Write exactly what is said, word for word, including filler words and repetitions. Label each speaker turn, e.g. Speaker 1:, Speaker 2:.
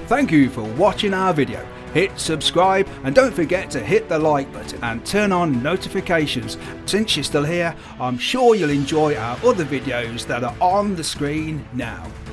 Speaker 1: Thank you for watching our video. Hit subscribe and don't forget to hit the like button and turn on notifications. Since you're still here, I'm sure you'll enjoy our other videos that are on the screen now.